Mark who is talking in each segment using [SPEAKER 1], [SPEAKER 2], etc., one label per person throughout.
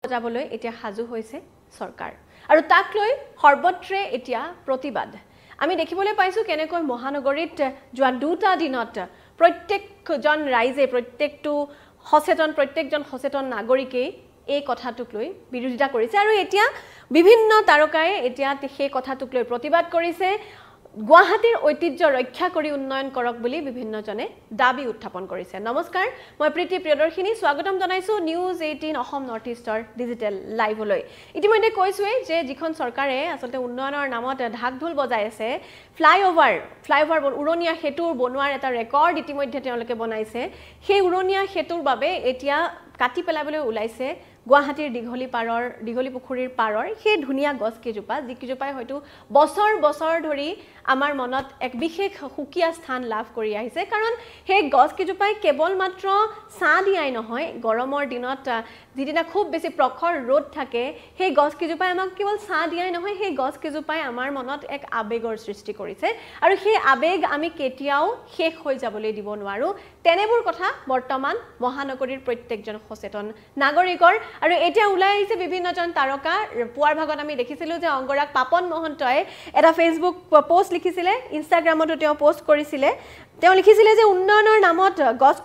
[SPEAKER 1] যাবলৈ এতিয়া হাজু হৈছে চৰকাৰ আৰু তাক লৈ সৰ্বত্ৰে এতিয়া প্ৰতিবাদ আমি দেখিবলৈ পাইছো কেনেকৈ মহানগৰীত যোৱা দুটা দিনত প্ৰত্যেকজন ৰাইজে প্ৰত্যেকজন সচেতন নাগৰিকে এই কথাটোক লৈ বিৰোধিতা কৰিছে আৰু এতিয়া বিভিন্ন তাৰকায়ে এতিয়া সেই কথাটোক লৈ প্ৰতিবাদ কৰিছে গুৱাহাটীৰ ঐতিহ্য ৰক্ষা কৰি উন্নয়ন কৰক বুলি বিভিন্নজনে দাবী উত্থাপন কৰিছে নমস্কাৰ মই প্ৰীতি প্ৰিয়দৰ্শিনী স্বাগতম জনাইছো নিউজ 18 অসম নৰ্থ ইষ্টৰ ডিজিটেল লাইভলৈ ইতিমধ্যে কৈছোৱে যে যিখন চৰকাৰে আসলে উন্নয়নৰ নামত ঢাক ঢোল বজাই আছে ফ্লাইওভাৰ উৰণীয়া সেতুৰ বনোৱাৰ এটা ৰেকৰ্ড ইতিমধ্যে তেওঁলোকে বনাইছে সেই উৰণীয়া সেতুৰ বাবে এতিয়া কাটি পেলাবলৈ ওলাইছে গুৱাহাটীৰ দিঘলিপুখুৰীৰ পাৰৰ সেই ধুনীয়া গছ কেজোপা যিকেজোপাই হয়তো বছৰ ধৰি আমাৰ মনত এক বিশেষ সুকীয়া স্থান লাভ কৰি আহিছে কাৰণ সেই গছ কেজোপাই কেৱল মাত্ৰ ছাঁ দিয়াই নহয় গৰমৰ দিনত যিদিনা খুব বেছি প্ৰখৰ ৰ'দ থাকে সেই গছ কেজোপাই আমাক কেৱল ছাঁ দিয়াই নহয় সেই গছ কেজোপাই আমাৰ মনত এক আবেগৰ সৃষ্টি কৰিছে আৰু সেই আবেগ আমি কেতিয়াও শেষ হৈ যাবলৈ দিব নোৱাৰো তেনেবোৰ কথা বৰ্তমান মহানগৰীৰ প্ৰত্যেকজন সচেতন নাগৰিকৰ আৰু এতিয়া ওলাই আহিছে বিভিন্নজন তাৰকা পুৱাৰ ভাগত আমি দেখিছিলো যে অংগৰাগ পাপন মহন্তই এটা ফেসবুক পোষ্ট লিখিছিলে ইনষ্টাগ্ৰামতো তেওঁ পোষ্ট কৰিছিলে তেওঁ লিখিছিলে যে উন্নয়নৰ নামত গছ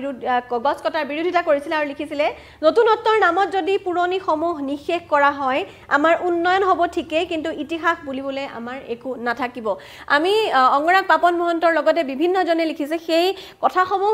[SPEAKER 1] কটাৰ বিৰোধিতা কৰিছিলে আৰু লিখিছিলে নতুনত্বৰ নামত যদি পুৰণি সমূহ নিশেষ কৰা হয় আমাৰ উন্নয়ন হ'ব ঠিকই কিন্তু ইতিহাস বুলিবলৈ আমাৰ একো নাথাকিব আমি অংগৰাগ পাপন মহন্তৰ লগতে বিভিন্নজনে লিখিছে সেই কথাসমূহ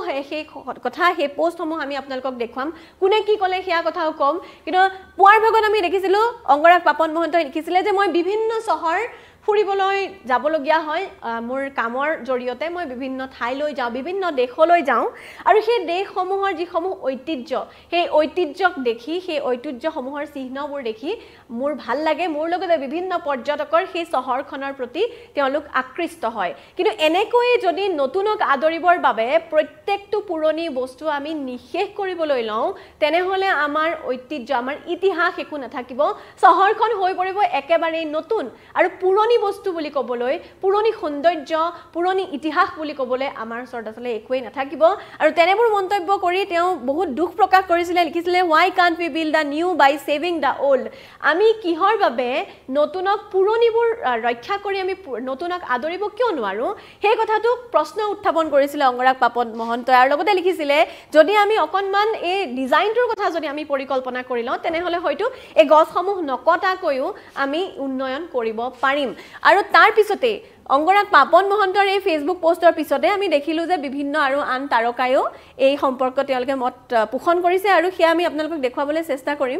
[SPEAKER 1] সেই পোষ্টসমূহ আমি আপোনালোকক দেখুৱাম কোনে কি ক'লে সেয়া কথাও কম কিন্তু পুৱাৰ ভাগত আমি দেখিছিলো অংগৰাগ পাপন মহন্তই লিখিছিলে যে মই বিভিন্ন চহৰ ফুৰিবলৈ যাবলগীয়া হয় মোৰ কামৰ জৰিয়তে মই বিভিন্ন ঠাইলৈ যাওঁ বিভিন্ন দেশলৈ যাওঁ আৰু সেই দেশসমূহৰ যিসমূহ ঐতিহ্য সেই ঐতিহ্যক দেখি সেই ঐতিহ্যসমূহৰ চিহ্নবোৰ দেখি মোৰ ভাল লাগে মোৰ লগতে বিভিন্ন পৰ্যটকৰ সেই চহৰখনৰ প্ৰতি তেওঁলোক আকৃষ্ট হয় কিন্তু এনেকৈ যদি নতুনক আদৰিবৰ বাবে প্ৰত্যেকটো পুৰণি বস্তু আমি নিশেষ কৰিবলৈ লওঁ তেনেহলে আমাৰ ঐতিহ্য আমাৰ ইতিহাস একো নাথাকিব চহৰখন হৈ পৰিব একেবাৰে নতুন আৰু পুৰণি বস্তু বুলি ক'বলৈ পুৰণি সৌন্দৰ্য পুৰণি ইতিহাস বুলি ক'বলৈ আমাৰ ওচৰত আসলে একোই নাথাকিব আৰু তেনেবোৰ মন্তব্য কৰি তেওঁ বহুত দুখ প্ৰকাশ কৰিছিলে লিখিছিলে why can't we build the new by saving the old আমি কিহৰ বাবে নতুনক পুৰণিবোৰ ৰক্ষা কৰি আমি নতুনক আদৰিব কিয় নোৱাৰো সেই কথাটো প্ৰশ্ন উত্থাপন কৰিছিলে অংগৰাগ পাপন মহন্তই আৰু লগতে লিখিছিলে যদি আমি অকনমান এই ডিজাইনটোৰ কথা যদি আমি পৰিকল্পনা কৰি লওঁ তেনেহলে হয়তো এই গছসমূহ নকটাকৈও আমি উন্নয়ন কৰিব পাৰিম আৰু তাৰ পিছতে অংগৰাগ পাপন মহন্তৰ এই ফেসবুক পোষ্টৰ পিছতে আমি দেখিলো যে বিভিন্ন আৰু আন তাৰকায়ও এই সম্পৰ্ক তেওঁলোকে মত পোষণ কৰিছে আৰু সেয়া আমি আপোনালোকক দেখুৱাবলৈ চেষ্টা কৰিম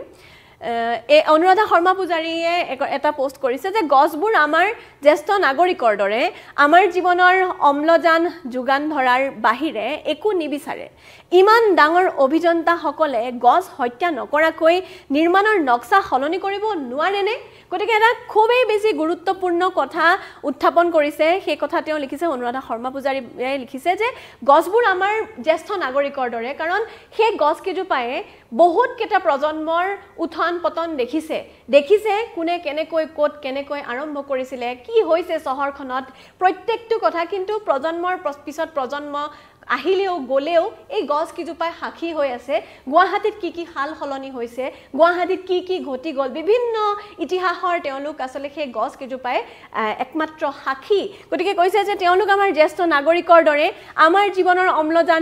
[SPEAKER 1] এই অনুৰাধা শৰ্মা পূজাৰীয়ে এটা পোষ্ট কৰিছে যে গছবোৰ আমাৰ জ্যেষ্ঠ নাগৰিকৰ দৰে আমাৰ জীৱনৰ অম্লজান যোগান ধৰাৰ বাহিৰে একো নিবিচাৰে ইমান ডাঙৰ অভিযন্তা সকলে গছ হত্যা নকৰাকৈ নিৰ্মাণৰ নক্সা সলনি কৰিব নোৱাৰেনে গতিকে এটা খুবেই বেছি গুৰুত্বপূৰ্ণ কথা উত্থাপন কৰিছে সেই কথা তেওঁ লিখিছে অনুৰাধা শৰ্মা পূজাৰীয়ে লিখিছে যে গছবোৰ আমাৰ জ্যেষ্ঠ নাগৰিকৰ দৰে কাৰণ সেই গছ কেজোপায়ে বহুত কেইটা প্ৰজন্মৰ উত্থান পতন দেখিছে কোনে কেনেকৈ ক'ত কেনেকৈ আৰম্ভ কৰিছিলে কি হৈছে চহৰখনত প্ৰত্যেকটো কথা কিন্তু প্ৰজন্মৰ পিছত প্ৰজন্ম আহিলেও গলেও এই গছ কিজোপাই সাক্ষী হৈ আছে গুৱাহাটীত কি হাল সলনি হৈছে গুৱাহাটীত কি ঘটি গল বিভিন্ন ইতিহাসৰ তেওঁলোক আসলে সেই গছ কিজোপাই একমাত্ৰ সাক্ষী গতিকে কৈছে যে তেওঁলোক আমাৰ জ্যেষ্ঠ নাগৰিকৰ দৰে আমাৰ জীৱনৰ অম্লজান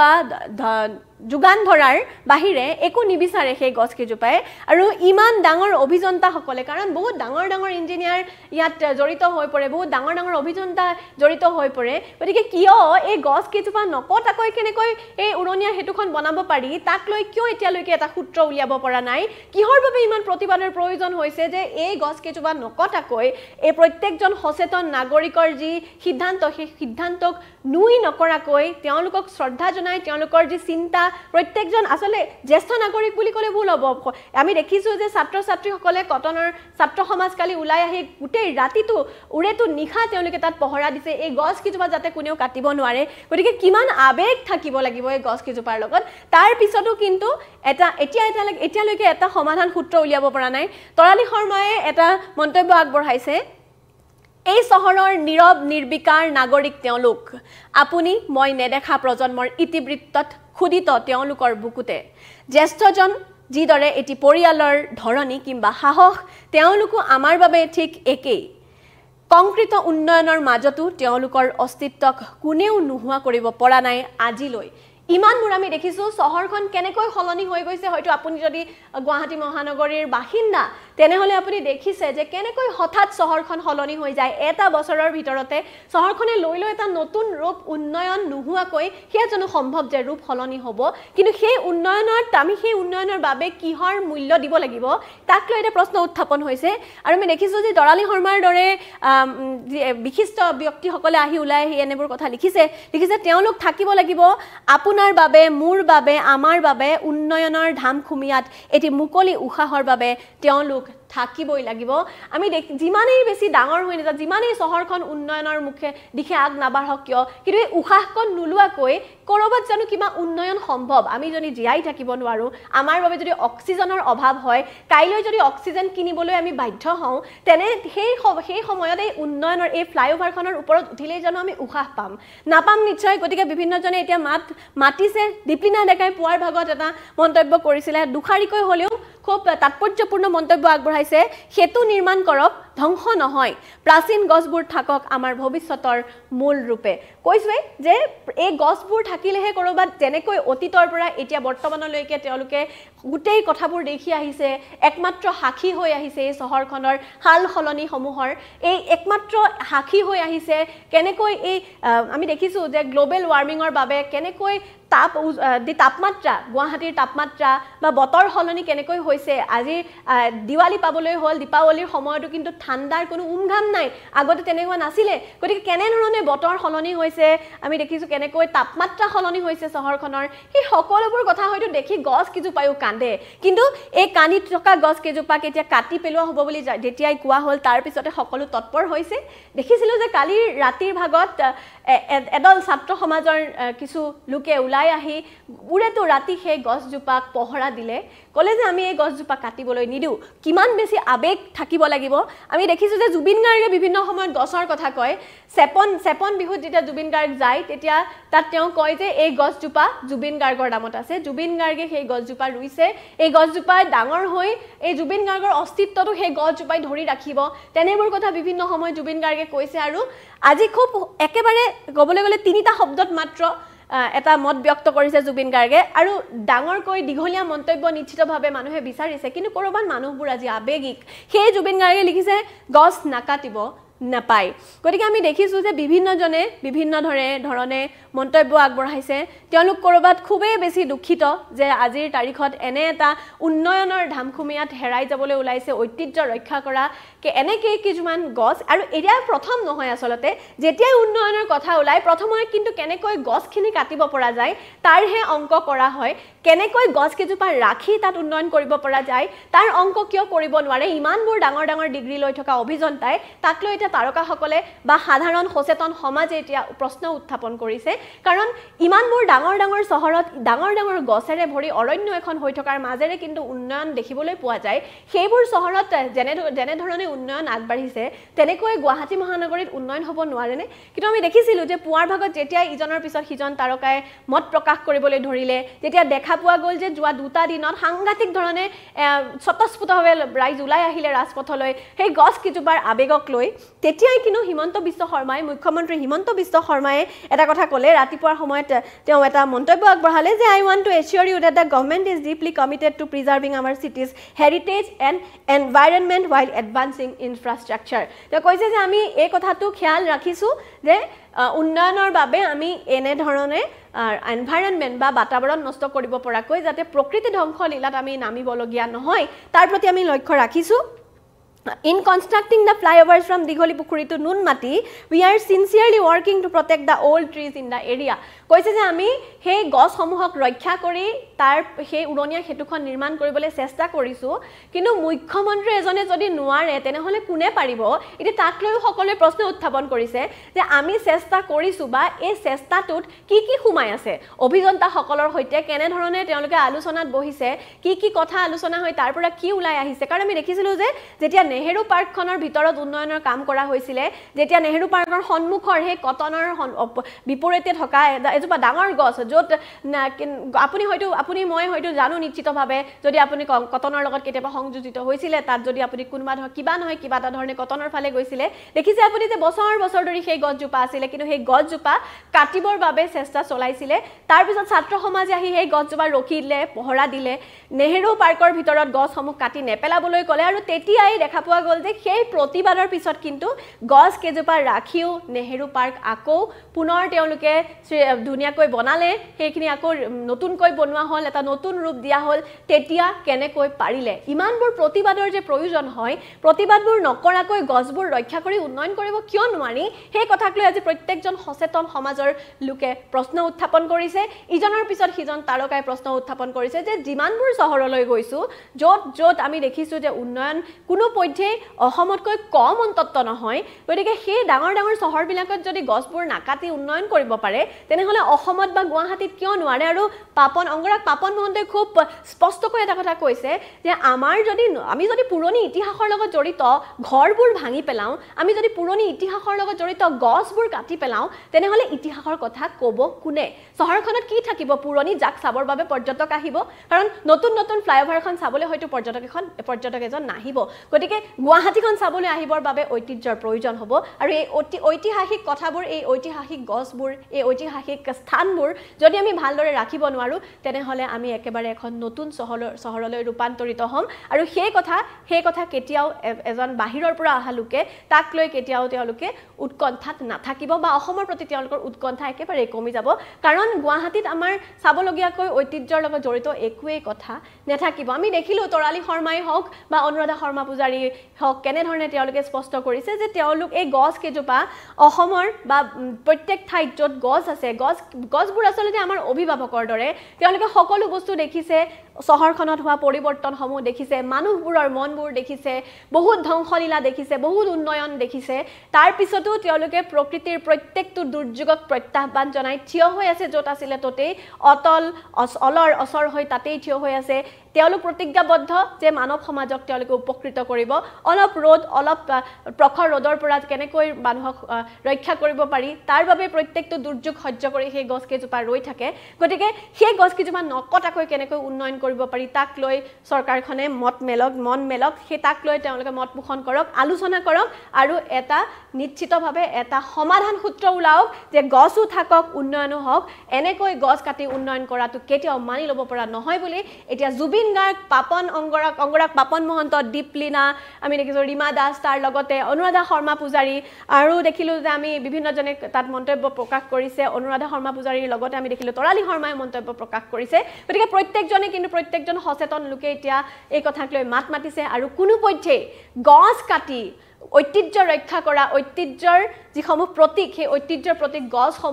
[SPEAKER 1] যোগান ধৰাৰ বাহিৰে একো নিবিচাৰে সেই গছ কেজোপাই আৰু ইমান ডাঙৰ অভিযন্তা সকলে কাৰণ বহুত ডাঙৰ ইঞ্জিনিয়াৰ ইয়াত জড়িত হৈ পৰে বহুত ডাঙৰ অভিযন্তা জড়িত হৈ পৰে গতিকে কিয় এই গছ কেজোপা নকটাকৈ কেনেকৈ এই উৰণীয়া হেতুখন বনাব পাৰি তাক লৈ কিয় এতিয়ালৈকে এটা সূত্ৰ উলিয়াব পৰা নাই কিহৰ বাবে ইমান প্ৰতিবাদৰ প্ৰয়োজন হৈছে যে এই গছ কেজোপা নকটাকৈ এই প্ৰত্যেকজন সচেতন নাগৰিকৰ যি সিদ্ধান্ত সেই সিদ্ধান্তক নুই নকৰাকৈ তেওঁলোকক শ্ৰদ্ধা জনাই তেওঁলোকৰ যি চিন্তা প্ৰত্যেকজন আসলে জ্যেষ্ঠ নাগৰিক বুলি ক'লে ভুল হ'ব আমি দেখিছো যে ছাত্ৰ ছাত্ৰীসকলে কটনৰ ছাত্ৰ সমাজ কালি ওলাই আহি গোটেই ৰাতিটো উৰেটো নিখা তেওঁলোকে তাত পহৰা দিছে এই গছ কিজোপা যাতে কোনেও কাটিব নোৱাৰে গতিকে কিমান আবেগ থাকিব লাগিব এই গছ কিজোপাৰ লগত তাৰ পিছতো কিন্তু এতিয়ালৈকে এটা সমাধান সূত্ৰ উলিয়াব পৰা নাই তৰালী শৰ্মায়ে এটা মন্তব্য আগবঢ়াইছে এই চহৰৰ নীৰৱ নিৰ্বিকাৰ নাগৰিক তেওঁলোক আপুনি মই নেদেখা প্ৰজন্মৰ ইতিবৃত্তত খুদিত তেওঁলোকৰ বুকুতে জ্যেষ্ঠজন যিদৰে এটি পৰিয়ালৰ ধৰণী কিংবা সাহস তেওঁলোকো আমাৰ বাবে ঠিক একেই কংক্ৰিট উন্নয়নৰ মাজতো তেওঁলোকৰ অস্তিত্বক কোনেও নোহোৱা কৰিব পৰা নাই আজিলৈ ইমানবোৰ আমি দেখিছো চহৰখন কেনেকৈ সলনি হৈ গৈছে হয়তো আপুনি যদি গুৱাহাটী মহানগৰীৰ বাসিন্দা তেনেহলে আপুনি দেখিছে যে কেনেকৈ হঠাৎ চহৰখন সলনি হৈ যায় এটা বছৰৰ ভিতৰতে চহৰখনে লৈ এটা নতুন ৰূপ উন্নয়ন নোহোৱাকৈ সেয়া জানো সম্ভৱ যে ৰূপ সলনি হ'ব কিন্তু সেই উন্নয়নৰ বাবে কিহৰ মূল্য দিব লাগিব তাক লৈ এটা প্ৰশ্ন উত্থাপন হৈছে আৰু আমি দেখিছো যে দৰালি শৰ্মাৰ দৰে বিশিষ্ট ব্যক্তিসকলে আহি ওলাই আহি এনেবোৰ কথা লিখিছে তেওঁলোক থাকিব লাগিব আপোনাৰ বাবে মোৰ বাবে আমাৰ বাবে উন্নয়নৰ ধাম খুমিয়াত এটি মুকলি উশাহৰ বাবে তেওঁলোক থাকিবই লাগিব আমি যিমানেই বেছি ডাঙৰ হৈ নাযাওক যিমানেই চহৰখন উন্নয়নৰ দিশে আগ নাবাঢ়ক কিয় কিন্তু এই উশাহখন নোলোৱাকৈ কৰবাত জানো কিবা উন্নয়ন সম্ভৱ আমি যদি জীয়াই থাকিব নোৱাৰো আমাৰ বাবে যদি অক্সিজেনৰ অভাৱ হয় কাইলৈ যদি অক্সিজেন কিনিবলৈ আমি বাধ্য হওঁ তেনে সেই সময়ত এই উন্নয়নৰ এই ফ্লাইঅভাৰখনৰ ওপৰত উঠিলেই জানো আমি উশাহ পাম নাপাম নিশ্চয় গতিকে বিভিন্নজনে এতিয়া মাতিছে দীপলিনা ডেকাই পুৱাৰ ভাগত এটা মন্তব্য কৰিছিলে দুখাৰিকৈ হলেও খুব তাৎপৰ্যপূৰ্ণ মন্তব্য আগবঢ়াইছে সেতু নিৰ্মাণ কৰক ধ্বংস নহয় প্ৰাচীন গছবোৰ থাকক আমাৰ ভৱিষ্যতৰ মূল ৰূপে কৈছে যে এই গছবোৰ থাকিলেহে কৰবাত যেনেকৈ অতীতৰ পৰা এতিয়া বৰ্তমানলৈকে তেওঁলোকে গোটেই কথাবোৰ দেখি আহিছে একমাত্ৰ সাক্ষী হৈ আহিছে এই চহৰখনৰ হাল সলনি সমূহৰ এই একমাত্ৰ সাক্ষী হৈ আহিছে কেনেকৈ এই আমি দেখিছো যে গ্লোবেল ৱাৰ্মিঙৰ বাবে কেনেকৈ তাপমাত্ৰা গুৱাহাটীৰ তাপমাত্ৰা বা বতৰ সলনি কেনেকৈ হৈছে আজি দিৱালী পাবলৈ হ'ল দীপাৱলীৰ সময়তো কিন্তু ঠাণ্ডাৰ কোনো উমঘাম নাই আগতে তেনেকুৱা নাছিলে গতিকে কেনে ধৰণে বতৰ সলনি হৈছে আমি দেখিছো কেনেকৈ তাপমাত্ৰা সলনি হৈছে চহৰখনৰ এই সকলোবোৰ কথা হয়তো দেখি গছ কিজোপায়ো কান্দে কিন্তু এই কানি থকা গছ কেজোপা কেতিয়া কাটি পেলোৱা হ'ব বুলি যেতিয়াই কোৱা হ'ল তাৰ পিছতে সকলো তৎপৰ হৈছে দেখিছিলো যে কালি ৰাতিৰ ভাগত এডল ছাত্ৰ সমাজৰ কিছু লোকে ওলাই আহি উৰেতো ৰাতি সেই গছজোপাক পহৰা দিলে কলে যে আমি এই গছজোপা কাটিবলৈ নিদিও কিমান বেছি আবেগ থাকিব লাগিব আমি দেখিছো যে জুবিন গাৰ্গে বিভিন্ন সময়ত গছৰ কথা কয় চেপন বিহুত যেতিয়া জুবিন গাৰ্গ যায় তেতিয়া তাত তেওঁ কয় যে এই গছজোপা জুবিন গাৰ্গৰ নামত আছে জুবিন গাৰ্গে সেই গছজোপা ৰুইছে এই গছজোপাই ডাঙৰ হৈ এই জুবিন গাৰ্গৰ অস্তিত্বটো সেই গছজোপাই ধৰি ৰাখিব তেনেবোৰ কথা বিভিন্ন সময়ত জুবিন গাৰ্গে কৈছে আৰু আজি খুব একেবাৰে ক'বলৈ গ'লে তিনিটা শব্দত মাত্ৰ এটা মত ব্যক্ত কৰিছে জুবিন গাৰ্গে আৰু ডাঙৰকৈ দীঘলীয়া মন্তব্য নিশ্চিতভাৱে মানুহে বিচাৰিছে কিন্তু কৰবাত মানুহবোৰ আজি আবেগিক সেই জুবিন গাৰ্গে লিখিছে গছ নাকাটিব নাপায় গতিকে আমি দেখিছো যে বিভিন্নজনে বিভিন্ন ধৰণে মন্তব্য আগবঢ়াইছে তেওঁলোক কৰবাত খুবেই বেছি দুখিত যে আজিৰ তাৰিখত এনে এটা উন্নয়নৰ ধামখুমিয়াত হেৰাই যাবলৈ ওলাইছে ঐতিহ্য ৰক্ষা কৰা এনেকৈ কিছুমান গছ আৰু এয়া প্ৰথম নহয় আচলতে যেতিয়াই উন্নয়নৰ কথা ওলাই প্ৰথমে কিন্তু কেনেকৈ গছখিনি কাটিব পৰা যায় তাৰহে অংক কৰা হয় কেনেকৈ গছ কেজোপা ৰাখি তাত উন্নয়ন কৰিব পৰা যায় তাৰ অংক কিয় কৰিব নোৱাৰে ইমানবোৰ ডাঙৰ ডিগ্ৰী লৈ থকা অভিযন্তাই তাক লৈ এটা তাৰকাসকলে বা সাধাৰণ সচেতন সমাজে এতিয়া প্ৰশ্ন উত্থাপন কৰিছে কাৰণ ইমানবোৰ ডাঙৰ চহৰত ডাঙৰ গছেৰে ভৰি অৰণ্য এখন হৈ থকাৰ মাজেৰে কিন্তু উন্নয়ন দেখিবলৈ পোৱা যায় সেইবোৰ চহৰত যেনে ধৰণে উন্নয়ন আগবাঢ়িছে তেনেকৈ গুৱাহাটী মহানগৰীত উন্নয়ন হ'ব নোৱাৰেনে কিন্তু আমি দেখিছিলো যে পুৱাৰ ভাগত যেতিয়া ইজনৰ পিছত সিজন তাৰকাই মত প্ৰকাশ কৰিবলৈ ধৰিলে যেতিয়া দেখা পোৱা গ'ল যে যোৱা দুটা দিনত সাংঘাতিক ধৰণে স্বতঃস্ফূৰ্তভাৱে ৰাইজ ওলাই আহিলে ৰাজপথলৈ সেই গছ কিজোপাৰ আবেগক লৈ তেতিয়াই কিন্তু হিমন্ত বিশ্ব শৰ্মাই মুখ্যমন্ত্ৰী হিমন্ত বিশ্ব শৰ্মাই এটা কথা ক'লে ৰাতিপুৱাৰ সময়ত তেওঁ এটা মন্তব্য আগবঢ়ালে যে I want to assure you that the government is deeply committed to preserving our cities heritage and environment while advancing infrastructure তেওঁ কৈছে যে আমি এই কথাটো খেয়াল ৰাখিছো যে উন্নয়নৰ বাবে আমি এনে ধৰণে এনভাইৰনমেন্ট বা বাতাবৰণ নষ্ট কৰিব পৰাকৈ যাতে প্ৰকৃতি ধ্বংস লীলাত আমি নামিবলগীয়া নহয় তাৰ প্ৰতি আমি লক্ষ্য ৰাখিছো In constructing the flyovers from Dighalipukhuri to Nunmati, we are sincerely working to protect the old trees in the area. কৈছে যে আমি সেই গছসমূহক ৰক্ষা কৰি তাৰ সেই উৰণীয়া হেতুখন নিৰ্মাণ কৰিবলৈ চেষ্টা কৰিছো কিন্তু মুখ্যমন্ত্ৰী এজনে যদি নোৱাৰে তেনেহলে কোনে পাৰিব এটি তাক লৈ সকলোৱে প্ৰশ্ন উত্থাপন কৰিছে যে আমি চেষ্টা কৰিছো বা এই চেষ্টাটোত কি সোমাই আছে অভিযন্তা সকলৰ সৈতে কেনে ধৰণে তেওঁলোকে আলোচনাত বহিছে কি কথা আলোচনা হয় তাৰ পৰা কি ওলাই আহিছে কাৰণ আমি দেখিছিলো যে যেতিয়া নেহেৰু পাৰ্কখনৰ ভিতৰত উন্নয়নৰ কাম কৰা হৈছিলে যেতিয়া নেহেৰু পাৰ্কৰ সন্মুখৰ হে কটনৰ বিপৰীতে থকা এজোপা ডাঙৰ গছ য'ত আপুনি মই হয়তো জানো নিশ্চিতভাৱে যদি আপুনি কটনৰ লগত কেতিয়াবা সংযোজিত হৈছিলে তাত যদি আপুনি কোনোবা কিবা এটা ধৰণে কটনৰ ফালে গৈছিলে দেখিছে আপুনি যে বছৰ বছৰ ধৰি সেই গছজোপা আছিলে কিন্তু সেই গছজোপা কাটিবৰ বাবে চেষ্টা চলাইছিলে তাৰ পিছত ছাত্ৰ সমাজে আহি সেই গছজোপা ৰখিলে পহৰা দিলে নেহেৰু পাৰ্কৰ ভিতৰত গছসমূহ কাটি নেপেলাবলৈ ক'লে আৰু তেতিয়াই দেখা পোৱা গ'ল যে সেই প্ৰতিবাদৰ পিছত কিন্তু গছ কেজোপা ৰাখিও নেহেৰু পাৰ্ক আকৌ পুনৰ তেওঁলোকে ধুনীয়াকৈ বনালে সেইখিনি আকৌ নতুনকৈ বনোৱা হ'ল এটা নতুন ৰূপ দিয়া হ'ল তেতিয়া কেনেকৈ পাৰিলে ইমানবোৰ প্ৰতিবাদৰ যে প্ৰয়োজন হয় প্ৰতিবাদবোৰ নকৰাকৈ গছবোৰ ৰক্ষা কৰি উন্নয়ন কৰিব কিয় নোৱাৰি সেই কথাক লৈ আজি প্ৰত্যেকজন সচেতন সমাজৰ লোকে প্ৰশ্ন উত্থাপন কৰিছে ইজনৰ পিছত সিজন তাৰকাই প্ৰশ্ন উত্থাপন কৰিছে যে যিমানবোৰ চহৰলৈ গৈছো য'ত আমি দেখিছো যে উন্নয়ন কোনো পধ্যে অসমতকৈ কম অন্তত্ব নহয় গতিকে সেই ডাঙৰ ডাঙৰ চহৰবিলাকত যদি গছবোৰ নাকাটি উন্নয়ন কৰিব পাৰে তেনেহ'লে অসমত বা গুৱাহাটীত কিয় নোৱাৰে আৰু অংগৰাগ পাপন মহন্তই খুব স্পষ্টকৈ এটা কথা কৈছে যে আমি যদি পুৰণি ইতিহাসৰ লগত জড়িত ঘৰবোৰ ভাঙি পেলাওঁ আমি যদি পুৰণি ইতিহাসৰ লগত জড়িত গছবোৰ কাটি পেলাওঁ তেনেহ'লে ইতিহাসৰ কথা ক'ব কোনে চহৰখনত কি থাকিব পুৰণি যাক চাবৰ বাবে পৰ্যটক আহিব কাৰণ নতুন নতুন ফ্লাইঅভাৰখন চাবলৈ হয়তো পৰ্যটক এজন নাহিব গতিকে গুৱাহাটীখন চাবলৈ আহিবৰ বাবে ঐতিহ্যৰ প্ৰয়োজন হ'ব আৰু এই ঐতিহাসিক কথাবোৰ এই ঐতিহাসিক গছবোৰ এই ঐতিহাসিক স্থানবোৰ যদি আমি ভালদৰে ৰাখিব নোৱাৰো তেনেহ'লে আমি একেবাৰে এখন নতুন চহৰলৈ ৰূপান্তৰিত হ'ম আৰু সেই কথা কেতিয়াও এজন বাহিৰৰ পৰা অহা লোকে তাক লৈ কেতিয়াও তেওঁলোকে উৎকণ্ঠাত নাথাকিব বা অসমৰ প্ৰতি তেওঁলোকৰ উৎকণ্ঠা একেবাৰে কমি যাব কাৰণ গুৱাহাটীত আমাৰ চাবলগীয়াকৈ ঐতিহ্যৰ লগত জড়িত একোৱেই কথা নাথাকিব আমি দেখিলো তৰালী শৰ্মাই হওক বা অনুৰাধা শৰ্মা পূজাৰী হওক কেনেধৰণে তেওঁলোকে স্পষ্ট কৰিছে যে তেওঁলোক এই গছ কেজোপা অসমৰ বা প্ৰত্যেক ঠাইত য'ত গছ আছে গছবোৰ আচলতে আমাৰ অভিভাৱকৰ দৰে তেওঁলোকে সকলো বস্তু দেখিছে চহৰখনত হোৱা পৰিৱৰ্তনসমূহ দেখিছে মানুহবোৰৰ মনবোৰ দেখিছে বহুত ধ্বংসলীলা দেখিছে বহুত উন্নয়ন দেখিছে তাৰ পিছতো তেওঁলোকে প্ৰকৃতিৰ প্ৰত্যেকটো দুৰ্যোগক প্ৰত্যাহ্বান জনাই থিয় হৈ আছে য'ত আছিলে ততেই অচৰ হৈ তাতেই থিয় হৈ আছে তেওঁলোক প্ৰতিজ্ঞাবদ্ধ যে মানৱ সমাজক তেওঁলোকে উপকৃত কৰিব অলপ প্ৰখৰ ৰ'দৰ পৰা কেনেকৈ মানুহক ৰক্ষা কৰিব পাৰি তাৰ বাবে প্ৰত্যেকটো দুৰ্যোগ সহ্য কৰি সেই গছ কেজোপা ৰৈ থাকে গতিকে সেই গছ কেজোপা নকটাকৈ কেনেকৈ উন্নয়ন কৰিব পাৰি তাক লৈ চৰকাৰখনে মন মেলক সেই তাক লৈ তেওঁলোকে মত পোষণ কৰক আলোচনা কৰক আৰু এটা নিশ্চিতভাৱে এটা সমাধান সূত্ৰ ওলাওক যে গছো থাকক উন্নয়নো হওক এনেকৈ গছ কাটি উন্নয়ন কৰাটো কেতিয়াও মানি ল'ব পৰা নহয় বুলি এতিয়া জুবিন গাৰ্গ অংগৰাগ পাপন মহন্ত দীপলীনা আমি দেখিছোঁ ৰীমা দাস তাৰ লগতে অনুৰাধা শৰ্মা পূজাৰী আৰু দেখিলোঁ যে আমি বিভিন্নজনে তাত মন্তব্য প্ৰকাশ কৰিছে অনুৰাধা শৰ্মা পূজাৰীৰ লগতে আমি দেখিলোঁ তৰালী শৰ্মাই মন্তব্য প্ৰকাশ কৰিছে গতিকে প্ৰত্যেকজন সচেতন লোকে এতিয়া এই কথাক লৈ মাত মাতিছে আৰু কোনো পধ্যে গছ কাটি ঐতিহ্য ৰক্ষা কৰা ঐতিহ্যৰ যিসমূহ প্ৰতীক সেই ঐতিহ্যৰ প্ৰতীক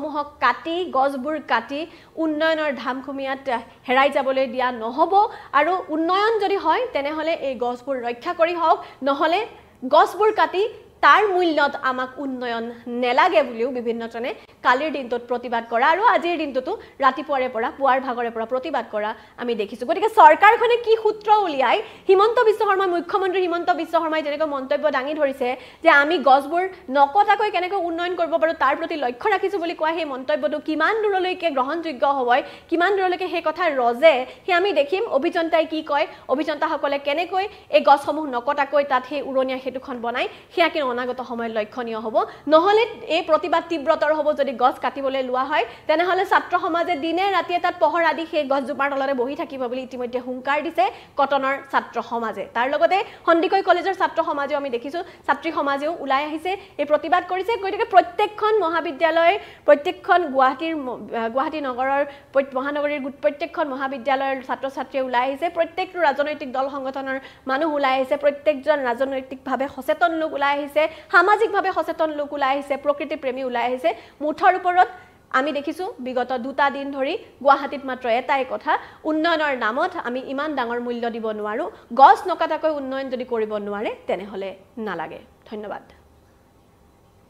[SPEAKER 1] গছবোৰ কাটি উন্নয়নৰ ধামখুমীয়াত হেৰাই যাবলৈ দিয়া নহ'ব আৰু উন্নয়ন যদি হয় তেনেহ'লে এই গছবোৰ ৰক্ষা কৰি হওক নহ'লে গছবোৰ কাটি তাৰ মূল্যত আমাক উন্নয়ন নেলাগে বুলিও বিভিন্নজনে কালিৰ দিনটোত প্ৰতিবাদ কৰা আৰু আজিৰ দিনটোতো ৰাতিপুৱাৰে পৰা পুৱাৰ ভাগৰে পৰা প্ৰতিবাদ কৰা আমি দেখিছোঁ গতিকে চৰকাৰখনে কি সূত্ৰ উলিয়াই মুখ্যমন্ত্ৰী হিমন্ত বিশ্ব শৰ্মাই যেনেকৈ মন্তব্য দাঙি ধৰিছে যে আমি গছবোৰ নকটাকৈ কেনেকৈ উন্নয়ন কৰিব পাৰোঁ তাৰ প্ৰতি লক্ষ্য ৰাখিছোঁ বুলি কোৱা সেই মন্তব্যটো কিমান দূৰলৈকে গ্ৰহণযোগ্য হ'ব কিমান দূৰলৈকে সেই কথা ৰজে সেই আমি দেখিম অভিযন্তাই কি কয় অভিযন্তাসকলে কেনেকৈ এই গছসমূহ নকটাকৈ তাত সেই উৰণীয়া সেতুখন বনাই সেয়া কিন্তু অনাগত সময়ত লক্ষণীয় হ'ব নহ'লে এই প্ৰতিবাদ তীব্ৰতৰ হ'ব যদি গছ কাটিবলৈ লোৱা হয় তেনেহ'লে ছাত্ৰ সমাজে দিনে ৰাতিয়ে তাত পহৰা দি সেই গছজোপাৰ তলতে বহি থাকিব বুলি ইতিমধ্যে হুংকাৰ দিছে কটনৰ ছাত্ৰ সমাজে তাৰ লগতে সন্দিকৈ কলেজৰ ছাত্ৰ সমাজেও আমি দেখিছোঁ ছাত্ৰী সমাজেও ওলাই আহিছে এই প্ৰতিবাদ কৰিছে গতিকে প্ৰত্যেকখন মহাবিদ্যালয় প্ৰত্যেকখন গুৱাহাটী মহানগৰীৰ প্ৰত্যেকখন মহাবিদ্যালয়ৰ ছাত্ৰ ছাত্ৰীয়ে ওলাই আহিছে প্ৰত্যেকটো ৰাজনৈতিক দল সংগঠনৰ মানুহ ওলাই আহিছে প্ৰত্যেকজন ৰাজনৈতিকভাৱে সচেতন লোক ওলাই আহিছে সামাজিকভাৱে সচেতন লোক ওলাই আহিছে প্ৰকৃতি প্ৰেমী ওলাই আহিছে মুঠৰ ওপৰত আমি দেখিছোঁ বিগত 2টা দিন ধৰি গুৱাহাটীত মাত্ৰ এটাই কথা উন্নয়নৰ নামত আমি ইমান ডাঙৰ মূল্য দিব নোৱাৰো গছ নকাটাকৈ উন্নয়ন যদি কৰিব নোৱাৰে তেনেহ'লে নালাগে ধন্যবাদ